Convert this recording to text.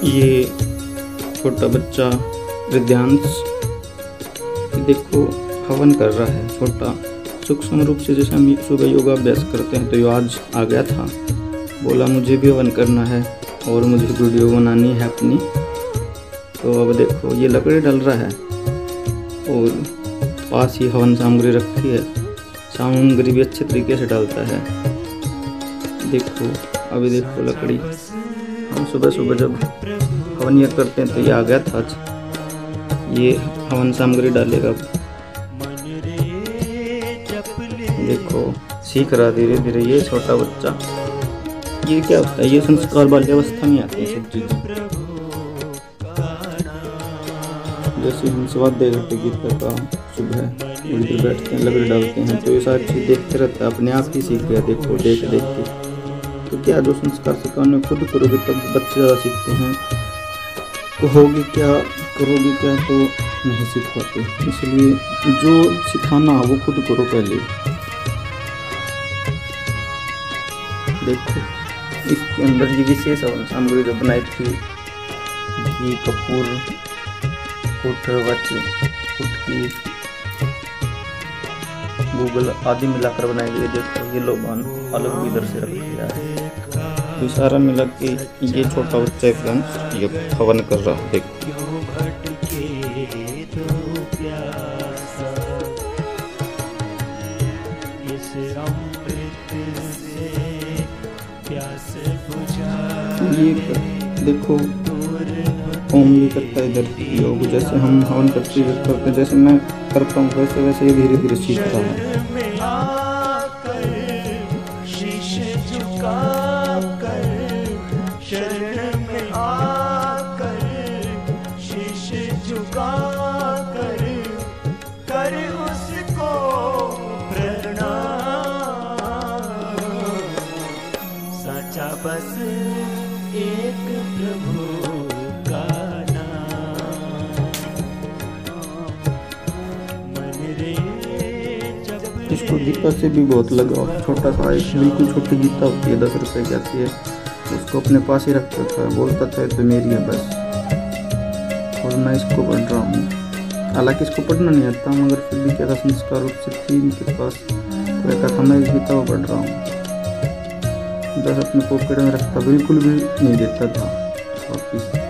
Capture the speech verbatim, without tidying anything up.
ये छोटा बच्चा रिद्धांश देखो हवन कर रहा है। छोटा सूक्ष्म रूप से जैसे हम सुबह योगाभ्यास करते हैं तो ये आज आ गया था, बोला मुझे भी हवन करना है और मुझे वीडियो बनानी है अपनी। तो अब देखो ये लकड़ी डल रहा है और पास ही हवन सामग्री रखी है। सामग्री भी अच्छे तरीके से डालता है। देखो अभी देखो लकड़ी, हम सुबह सुबह जब हवन ये करते हैं तो ये आ गया था आज। ये हवन सामग्री डालेगा। देखो सीख रहा धीरे धीरे ये छोटा बच्चा। ये क्या होता है, ये संस्कार बाल्यावस्था में आते हैं सब चीज़। जैसे हम स्वाध्याय करते गीता का सुबह थोड़ी देर बैठते हैं, लकड़ी डालते हैं तो ये सारी चीज़ देखते रहता है, अपने आप ही सीख गया। देखो देख देख के तो क्या जो संस्कार सिखाने खुद करोगे तब बच्चे ज़्यादा सीखते हैं। कहोगे क्या करोगे क्या तो नहीं सीख पाते। इसलिए जो सिखाना वो खुद करो पहले। देखो इसके अंदर ये विशेष सामग्री जो बनाई थी, घी कपूर कुट वच कुटकी गूगल आदि मिलाकर बनाई गई। देखो ये लोबान अलग भी इधर से रख दिया है। तो सारा मिला के ये छोटा बच्चा फ्रेंड्स ये हवन कर रहा है। देखो ये देखो ओम भी करता है इधर योग, जैसे हम हवन करते करते जैसे मैं करता हूँ वैसे वैसे ये धीरे धीरे सीख रहा है। बस एक प्रभु का नाम मन रे। इसको गीता से भी बहुत लगाव। छोटा सा एक बिल्कुल छोटी गीता होती है, दस रुपए की आती है, उसको अपने पास ही रखता था। बोलता था तो मेरी है बस, और मैं इसको पढ़ रहा हूँ। हालांकि इसको पढ़ना नहीं आता मगर फिर भी क्या था संस्कार रूप से थी इनके पास, तो एक था मैं इस गीता को पढ़ रहा हूँ। बस अपने पॉकेट में रखता, बिल्कुल भी नहीं देता था वापिस।